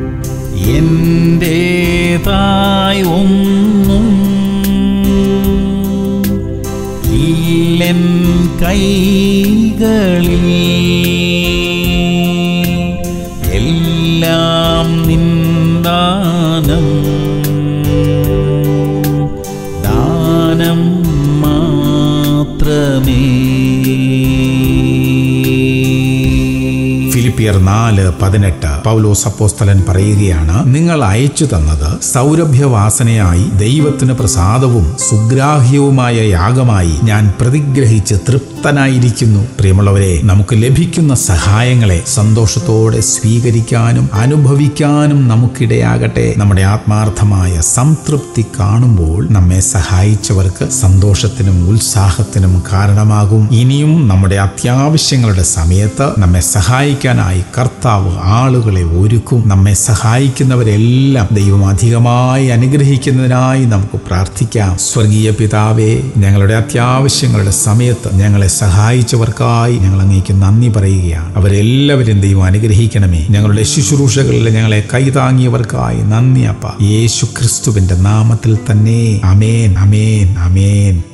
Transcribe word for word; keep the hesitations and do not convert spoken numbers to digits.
എന്റേതായി ഒന്നും ഇല്ലെൻ കൈകളിൽ, എല്ലാം നിൻ ദാനം, ദാനം മാത്രമേ. ഫിലിപ്പിയർ നാല് പതിനെട്ട് പൗലോസ് അപ്പോസ്തലൻ പറയുകയാണ്, നിങ്ങൾ അയച്ചു തന്നത് സൗരഭ്യവാസനയായി ദൈവത്തിന് പ്രസാദവും സുഗ്രാഹ്യവുമായ യാഗമായി ഞാൻ പ്രതിഗ്രഹിച്ച് തൃപ്തനായിരിക്കുന്നു. പ്രിയമുള്ളവരെ, നമുക്ക് ലഭിക്കുന്ന സഹായങ്ങളെ സന്തോഷത്തോടെ സ്വീകരിക്കാനും അനുഭവിക്കാനും നമുക്കിടയാകട്ടെ. നമ്മുടെ ആത്മാർത്ഥമായ സംതൃപ്തി കാണുമ്പോൾ നമ്മെ സഹായിച്ചവർക്ക് സന്തോഷത്തിനും ഉത്സാഹത്തിനും കാരണമാകും. ഇനിയും നമ്മുടെ അത്യാവശ്യങ്ങളുടെ സമയത്ത് നമ്മെ സഹായിക്കാനായി കർത്താവ് ആളുകളെ ഒരുക്കും. നമ്മെ സഹായിക്കുന്നവരെല്ലാം ദൈവം അധികമായി അനുഗ്രഹിക്കുന്നതിനായി നമുക്ക് പ്രാർത്ഥിക്കാം. സ്വർഗീയ പിതാവേ, ഞങ്ങളുടെ അത്യാവശ്യങ്ങളുടെ സമയത്ത് ഞങ്ങളെ സഹായിച്ചവർക്കായി ഞങ്ങൾ അങ്ങേക്ക് നന്ദി പറയുകയാണ്. അവരെല്ലാവരും ദൈവം അനുഗ്രഹിക്കണമേ. ഞങ്ങളുടെ ശുശ്രൂഷകളിൽ ഞങ്ങളെ കൈതാങ്ങിയവർക്കായി നന്ദി അപ്പ. യേശു ക്രിസ്തുവിന്റെ നാമത്തിൽ തന്നെ. അമേൻ, അമേൻ, അമേൻ.